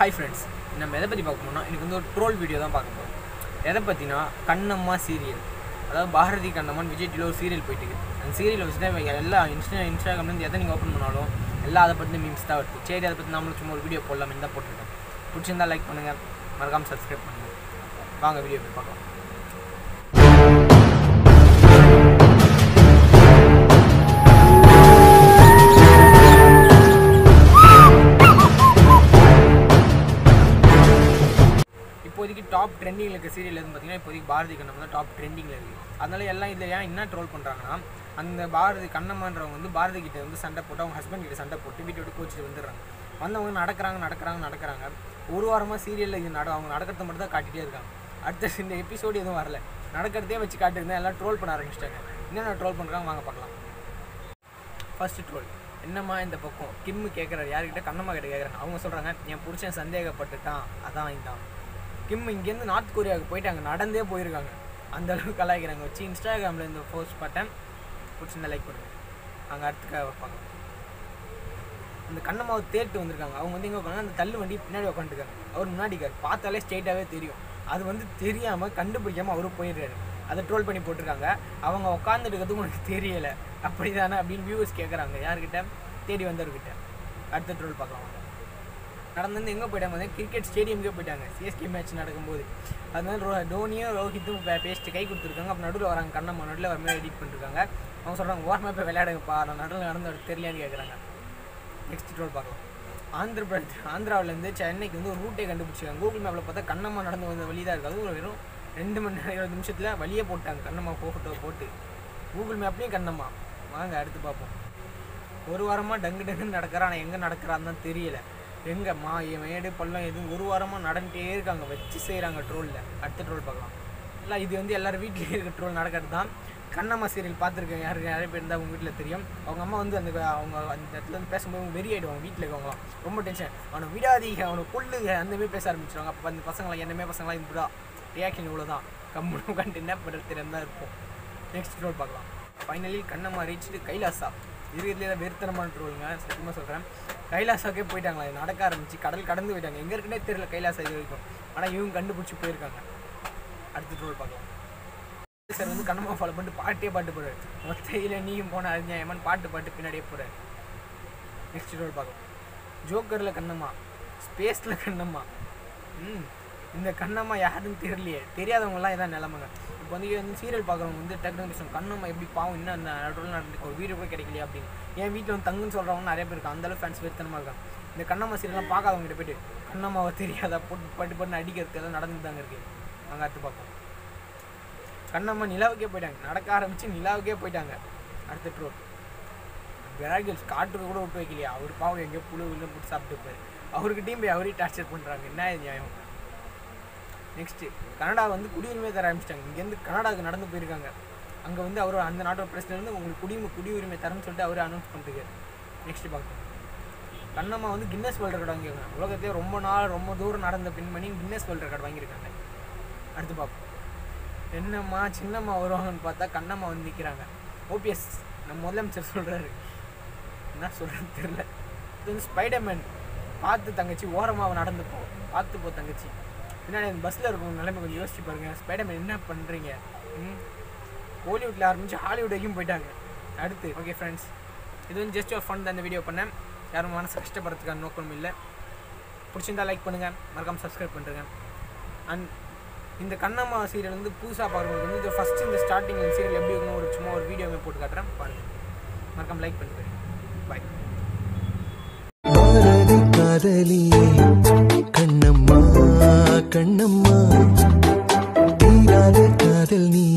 Hi friends, நம்ம எதை பற்றி பார்க்க போனால் இன்றைக்கி வந்து ஒரு ட்ரோல் வீடியோ தான் பார்க்க போகிறோம். எதை பற்றினா கண்ணம்மா சீரியல், அதாவது பாரதி கண்ணம்மான்னு விஜய் டிவியில் ஒரு சீரியல் போயிட்டு இருக்குது. அந்த சீரியல் வச்சு தான் எல்லா இன்ஸ்டாகிராம்லேருந்து எதை நீங்கள் ஓப்பன் பண்ணாலும் எல்லாம் அதை பற்றி மீம்ஸ் தான் வருது. சரி, அதை பற்றி நம்மளும் சும்மா ஒரு வீடியோ போடலாம்னு தான் போட்டிருக்கேன். பிடிச்சிருந்தா லைக் பண்ணுங்கள், மறக்காமல் சப்ஸ்கிரைப் பண்ணுங்கள். வாங்க வீடியோ போய் பார்க்கலாம். இப்போதைக்கு டாப் ட்ரெண்டிங்கில் இருக்க சீரியல் எதுன்னு பார்த்தீங்கன்னா இப்போதைக்கு பாரதி கண்ணம்மா தான் டாப் ட்ரெண்டிங்கில் இருக்குது. அதனால எல்லாம் இதில் ஏன் என்ன ட்ரோல் பண்ணுறாங்கன்னா, அந்த பாரதி கண்ணம்மான்றவங்க வந்து பாரதி கிட்டே வந்து சண்டை போட்டு அவங்க ஹஸ்பண்ட் கிட்ட சண்டை போட்டு வீட்டை விட்டு கோச்சிட்டு வந்துடுறாங்க. வந்தவங்க நடக்கிறாங்க. ஒரு வாரமாக சீரியலில் இது அவங்க நடக்கிறத மட்டும் தான் காட்டிகிட்டே இருக்காங்க. அடுத்த இந்த எபிசோடு எதுவும் வரல, நடக்கிறதே வச்சு காட்டுறதுனா எல்லாம் ட்ரோல் பண்ண ஆரம்பிச்சிட்டாங்க. என்னென்ன ட்ரோல் பண்ணுறாங்க வாங்க பார்க்கலாம். ஃபர்ஸ்ட் ட்ரோல், என்னம்மா இந்த பக்கம் கிம்மு கேட்குறாரு, யார்கிட்ட கண்ணம்மா கிட்ட கேட்குறாங்க. அவங்க சொல்கிறாங்க, என் புருஷன் சந்தேகப்பட்டுட்டான், அதான் இதான். கிம் இங்கேருந்து நார்த் கொரியாவுக்கு போயிட்டு அங்கே நடந்தே போயிருக்காங்க. அந்த அளவுக்கு கலாய்க்கிறாங்க. வச்சு இன்ஸ்டாகிராமில் இந்த போஸ்ட் பார்த்தேன், பிடிச்சிருந்தா லைக் பண்ணுங்கள். அங்கே அடுத்துக்காக வைப்பாங்க. அந்த கண்ணம்மாவை தேட்டு வந்திருக்காங்க. அவங்க வந்து எங்கே உட்காந்து அந்த தள்ளு வண்டி பின்னாடி உட்காந்துருக்காங்க. அவர் முன்னாடிக்கார் பார்த்தாலே ஸ்ட்ரெயிட்டாகவே தெரியும். அது வந்து தெரியாமல் கண்டுபிடிக்காமல் அவரும் போயிடுறாரு. அதை ட்ரோல் பண்ணி போட்டிருக்காங்க. அவங்க உட்காந்துட்டு இருக்கிறதுக்கு உனக்கு தெரியலை அப்படி தானே அப்படின்னு வியூவர்ஸ் கேட்குறாங்க. யார்கிட்ட? தேடி வந்தவர்கிட்ட. அடுத்த ட்ரோல் பார்க்கலாம். நடந்து எங்கே போயிட்டாங்க வந்து கிரிக்கெட் ஸ்டேடியமுக்கே போயிட்டாங்க. சிஎஸ்கே மேட்ச் நடக்கும்போது அதனால தோனியும் ரோஹித்தும் பேசிட்டு கை கொடுத்துருக்காங்க. அப்போ நடுவில் வராங்க கண்ணம்மா, நடுவில் வர மாதிரி எடிட் பண்ணிருக்காங்க. அவங்க சொல்கிறாங்க, ஓரமாக போய் விளையாடுங்கப்பா, நடுவில் நடந்து தெரியலையான்னு கேட்குறாங்க. நெக்ஸ்ட் ட்ரோல் பார்க்கலாம். ஆந்திராவிலேருந்து சென்னைக்கு வந்து ஒரு ரூட்டே கண்டுபிடிச்சிருக்காங்க. கூகுள் மேப்பில் பார்த்தா கண்ணம்மா நடந்து வந்த வழி தான் இருக்குது. அதுவும் வெறும் 2 மணி நேரம் 20 நிமிஷத்தில் வழியே போட்டாங்க. கண்ணம்மா ஃபோட்டோ போட்டு கூகுள் மேப்லேயும் கண்ணம்மா. வாங்க அடுத்து பார்ப்போம். ஒரு வாரமாக டங்குன்னு நடக்கிறான், ஆனால் எங்கே நடக்கிறான்னு தான் தெரியலை. எங்கம்மா மேடு பள்ளம் எதுவும் ஒரு வாரமாக நடந்துகிட்டே இருக்காங்க, வச்சு செய்கிறாங்க ட்ரோலில். அடுத்த ட்ரோல் பார்க்கலாம். இல்லை, இது வந்து எல்லோரும் வீட்டிலே இருக்க ட்ரோல் நடக்கிறது தான். கண்ணம்மா சீரியல் பார்த்துருக்கேன், நிறைய பேர் இருந்தால் அவங்க வீட்டில் தெரியும். அவங்க அம்மா வந்து அவங்க அந்த இடத்துல வந்து பேசும்போது வெறி ஆகிடுவாங்க. வீட்டில் இருக்கவங்களாம் ரொம்ப டென்ஷன், அவனை விடாதீங்க, அவனை கொல்லுங்க, அந்தமாரி பேச ஆரம்பிச்சிடுவாங்க. அப்போ அந்த பசங்களாம் என்னமே பசங்களாம் இப்படிதான் ரியாக்ஷன் இவ்வளோ தான். கம்முன்னு உட்காந்து என்ன பண்ணுறது தெரியாமல் தான் இருக்கும். நெக்ஸ்ட் ட்ரோல் பார்க்கலாம். ஃபைனலி கண்ணம்மா ரீச்சிட்டு கைலாசா. இருக்கிறதுல வெறுத்தனமான ட்ரோலுங்க, சத்தியமாக சொல்கிறேன். கைலாசாக்கே போயிட்டாங்களா, நடக்க ஆரம்பிச்சு கடல் கடந்து போயிட்டாங்க. எங்கே இருக்குன்னே தெரியல கைலாசா இது வரைக்கும். ஆனால் இவங்க கண்டுபிடிச்சி போயிருக்காங்க. அடுத்த ட்ரோல் பார்க்கலாம். சார் வந்து கண்ணம்மா ஃபாலோ பண்ணிட்டு பாட்டு போடுறாரு. மொத்தையில் நீயும் போன அறிஞாயமான்னு பாட்டு பின்னாடியே போகிறார். நெக்ஸ்ட் ட்ரோல் பார்க்கலாம். ஜோக்கரில் கண்ணம்மா, ஸ்பேஸில் கண்ணம்மா. இந்த கண்ணம்மா யாருன்னு தெரியலையே, தெரியாதவங்கலாம் இதான் நிலமைங்க. இப்போ வந்து சீரியல் பார்க்குறவங்க வந்து டெக்னிக் கண்ணம்மா எப்படி பாவம் இன்னும் அந்த நடுவில் நடந்து ஒரு வீடியோ கூட கிடைக்கலையா அப்படின்னு. என் வீட்டில் வந்து தங்குன்னு சொல்கிறவங்க நிறைய பேர் இருக்காங்க. அந்தளவு ஃபேன்ஸ் வெறுத்தனமாக இருக்காங்க. இந்த கண்ணம்மா சீரியல்லாம் பார்க்காதவங்ககிட்ட போய்ட்டு கண்ணம்மாவை தெரியாதா போட்டு அடிக்கிறதுக்கு எதாவது நடந்து தாங்க இருக்குது. அங்கே அடுத்து பார்ப்போம். கண்ணம்மா நிலாவுக்கே போயிட்டாங்க, நடக்க ஆரம்பித்து நிலாவுக்கே போயிட்டாங்க. அடுத்த ட்ரோல், விராகில்ஸ் காட்டுக்கு கூட விட்டு வைக்கலையா, அவர் பாவம் எங்கேயோ புழு போட்டு சாப்பிட்டு போய் அவர்கிட்டையும் போய் அவரே டார்ச்சர் பண்ணுறாங்க. என்ன இது நியாயம்? நெக்ஸ்ட்டு, கனடா வந்து குடியுரிமை தர ஆரம்பிச்சிட்டாங்க. இங்கேருந்து கனடாவுக்கு நடந்து போயிருக்காங்க. அங்கே வந்து அவர் அந்த நாட்டோட பிரசிடென்ட் வந்து உங்களுக்கு குடியுரிமை தரேன்னு சொல்லிட்டு அவரே அனௌன்ஸ் பண்ணிருக்காரு. நெக்ஸ்ட்டு பார்க்கலாம். கண்ணம்மா வந்து கின்னஸ் வேர்ல்டு ரெக்கார்டு வாங்கியிருக்காங்க. உலகத்தையே ரொம்ப தூரம் நடந்த பின்பணி கின்னஸ் வேர்ல்டு ரெக்கார்டு வாங்கியிருக்காங்க. அடுத்து பார்ப்போம். என்னம்மா சின்னம்மா வருவாங்கன்னு பார்த்தா கண்ணம்மா வந்து நிற்கிறாங்க. ஓபிஎஸ் நம்ம முதலமைச்சர் சொல்கிறாரு, என்ன சொல்கிறேன்னு தெரில. இது வந்து ஸ்பைடர்மேன், பார்த்து தங்கச்சி ஓரமாக நடந்து பார்த்து போ தங்கச்சி. பின்னாடி அந்த பஸ்ஸில் இருக்கும் நிலைமை கொஞ்சம் யோசிச்சு பாருங்கள். ஸ்பைடர்மேன் என்ன பண்ணுறீங்க? ஹாலிவுட்டில் ஆரம்பிச்சு ஹாலிவுட் வரைக்கும் போயிட்டாங்க. அடுத்து ஓகே ஃப்ரெண்ட்ஸ், இது வந்து ஜஸ்ட் ஒரு ஃபன் தான் இந்த வீடியோ பண்ணேன். யாரும் மனசு கஷ்டப்படுறதுக்கான நோக்கமும் இல்லை. பிடிச்சிருந்தா லைக் பண்ணுங்கள், மறக்காமல் சப்ஸ்கிரைப் பண்ணுறேங்க. அண்ட் இந்த கண்ணம்மா சீரியல் வந்து புதுசாக பார்க்குறது வந்து இந்த ஃபஸ்ட்டு இந்த ஸ்டார்டிங் சீரியல் எப்படி இருக்கணும் சும்மா ஒரு வீடியோவை போட்டு காட்டுறேன் பாருங்கள். மறக்காமல் லைக் பண்ணுங்கள். பாய். காதலியே கண்ணம்மா கண்ணம்மா தீராத காதல் நீ